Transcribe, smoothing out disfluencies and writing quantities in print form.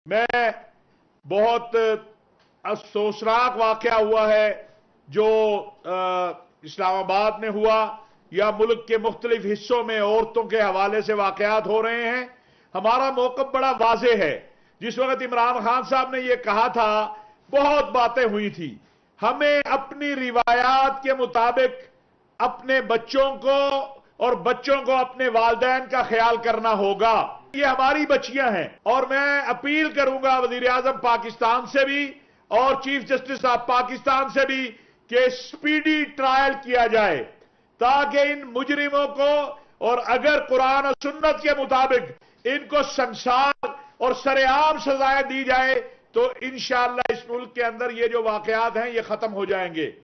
मैं बहुत अफसोसनाक वाकया हुआ है जो इस्लामाबाद में हुआ या मुल्क के मुख्तलिफ हिस्सों में औरतों के हवाले से वाकयात हो रहे हैं। हमारा मौक़िफ़ बड़ा वाज़ेह है। जिस वक्त इमरान खान साहब ने यह कहा था, बहुत बातें हुई थी। हमें अपनी रिवायात के मुताबिक अपने बच्चों को और बच्चों को अपने वालिदैन का ख्याल करना होगा। ये हमारी बच्चियां हैं और मैं अपील करूंगा वजीर आजम पाकिस्तान से भी और चीफ जस्टिस ऑफ पाकिस्तान से भी कि स्पीडी ट्रायल किया जाए ताकि इन मुजरिमों को, और अगर कुरान और सुन्नत के मुताबिक इनको संसार और सरेआम सजाएं दी जाए तो इंशाअल्लाह इस मुल्क के अंदर ये जो वाकयात हैं ये खत्म हो जाएंगे।